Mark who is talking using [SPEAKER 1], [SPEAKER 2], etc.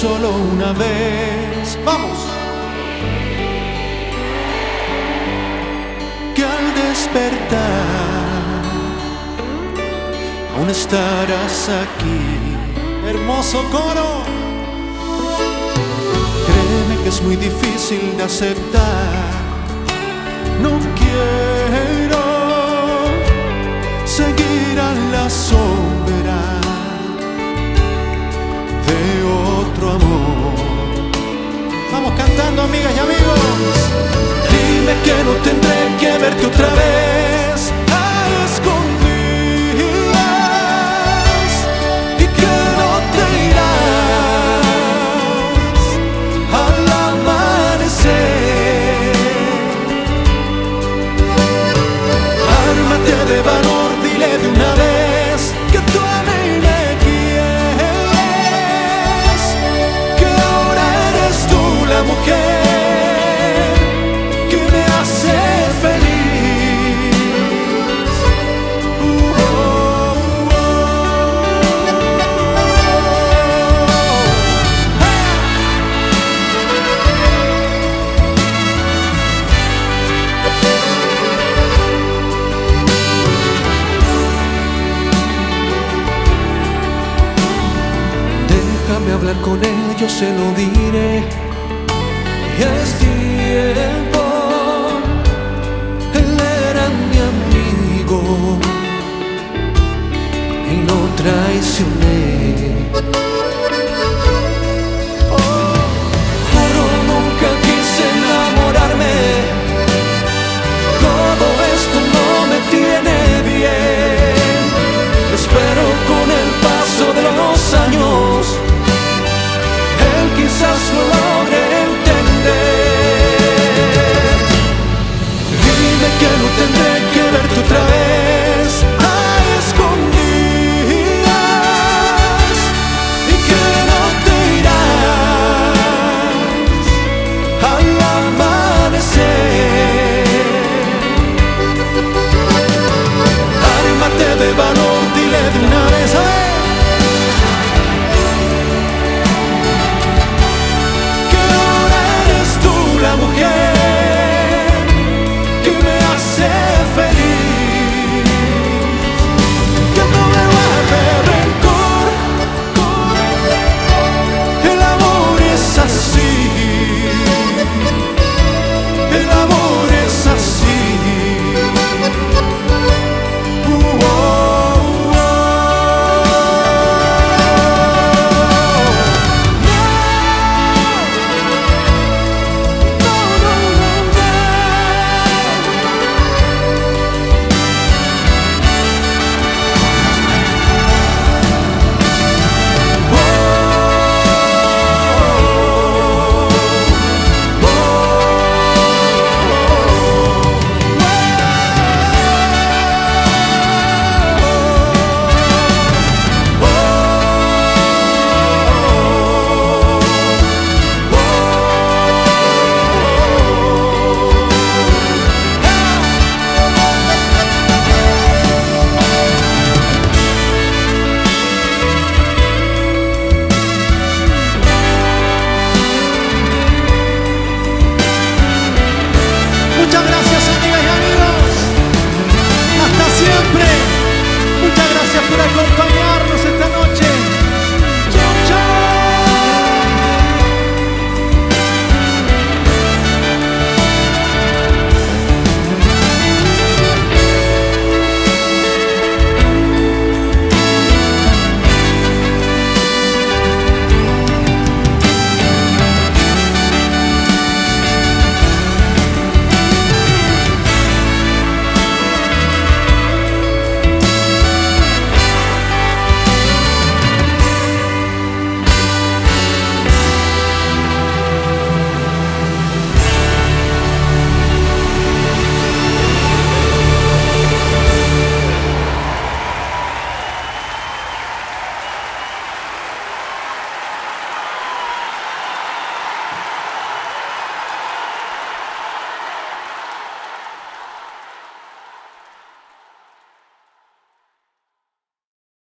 [SPEAKER 1] solo una vez. ¡Vamos! Que al despertar aún estarás aquí. Hermoso coro. Créeme que es muy difícil de aceptar. No quiero seguir a la sombra de otro amor. Vamos cantando, amigas y amigos. Dime que no tendré que verte otra vez a escondidas y que no te irás al amanecer. Ármate de valor, dile de una vez que tú a mí me quieres, que ahora eres tú la mujer que me hace feliz. Déjame hablar con él, yo se lo diré. Es tiempo. Él era mi amigo y no traicioné.